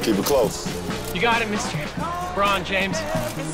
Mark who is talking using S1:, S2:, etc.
S1: Keep it close.
S2: You got it, Mr. LeBron James.